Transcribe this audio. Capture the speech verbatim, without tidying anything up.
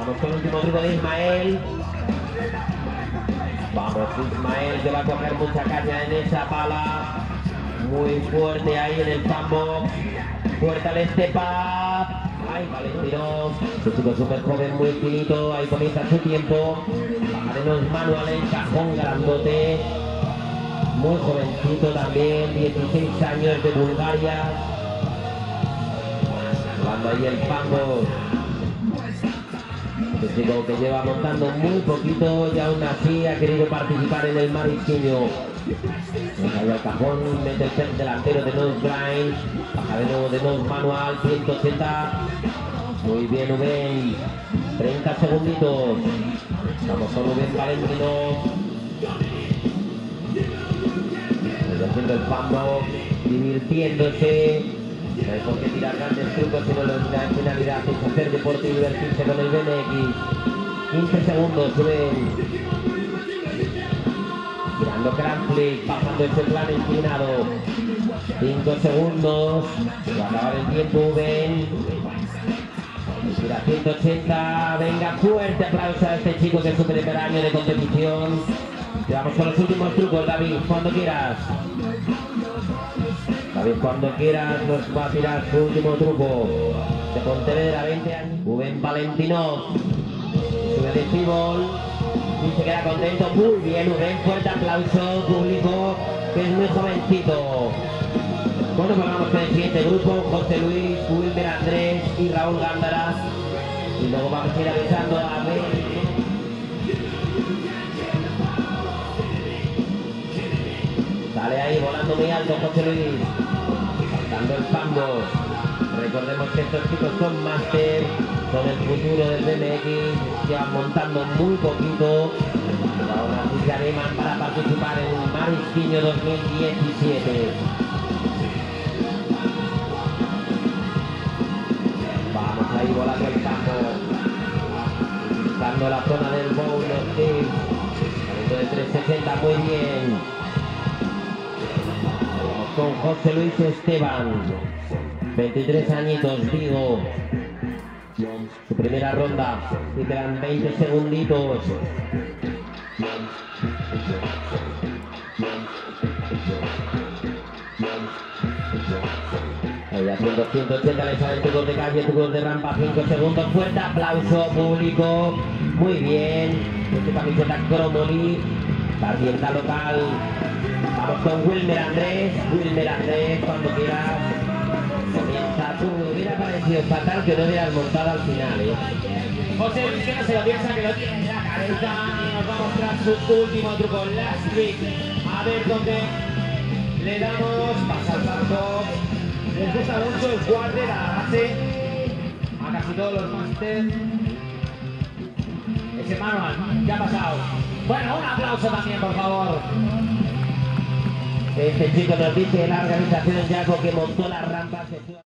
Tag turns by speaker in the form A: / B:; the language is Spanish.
A: Vamos con el último truco de Ismael. Vamos, Ismael, que va a coger mucha caña en esa pala. Muy fuerte ahí en el tambo. Fuerte al step up. Ay, Valentino. Este chico súper joven, muy finito. Ahí comienza su tiempo. Bajaremos manual en cajón grandote. Muy jovencito también. dieciséis años de Bulgaria. Jugando ahí el tambo. Este chico que lleva montando muy poquito y aún así ha querido participar en el marisquiño. Ahí al cajón, mete el set delantero de nose grind. Baja de nuevo de nose manual, ciento ochenta. Muy bien, Rubén. treinta segunditos. Estamos con Rubén Valentino. Haciendo el pambo, divirtiéndose. No hay por qué tirar grandes trucos, sino la finalidad es hacer deporte y divertirse con el B M X. quince segundos, Rubén. Tirando crampley, bajando ese plan inclinado. cinco segundos. Va a acabar el tiempo, Rubén. Tira ciento ochenta. Venga, fuerte aplauso a este chico que es su primer año de competición. Vamos con los últimos trucos, David, cuando quieras. David, cuando quieras, nos va a tirar su último truco. De Pontevedra, veinte años. Rubén Valentino. Sube de fútbol. Y se queda contento. Muy bien, Rubén. Fuerte aplauso, público, que es muy jovencito. Bueno, pues vamos con el siguiente grupo. José Luis, Wilmer Andrés y Raúl Gándara. Y luego vamos a ir avisando a ver. Sale ahí volando muy alto José Luis. Dando el pambo. Recordemos que estos chicos son máster, son el futuro del B M X, llevan montando muy poquito, pero ahora sí se animan para participar en el Marisquiño dos mil diecisiete. Vamos ahí volando el pambo. Dando la zona del bowl, los tips. Talento de trescientos sesenta, muy bien. Con José Luis Esteban, veintitrés añitos, digo, su primera ronda, y quedan veinte segunditos. Ahí haciendo ciento ochenta, le salen trucos de calle, trucos de rampa, cinco segundos, fuerte aplauso público, muy bien, este camiseta Cromoli, la tienda local. Vamos con Wilmer Andrés, Wilmer Andrés, cuando quieras. Comienza tú, me hubiera parecido fatal que no hubieras montado al final, ¿eh?
B: José Luis, que no se lo piensa, que lo tiene en la cabeza. Y nos va a mostrar su último truco, last trick. A ver dónde le damos. Pasa el salto. Les gusta mucho el guardia, la base. A casi todos los máster. Ese manual, ya ha pasado. Bueno, un aplauso también, por favor.
A: Este chico nos dice la organización Yaco que montó la rampa.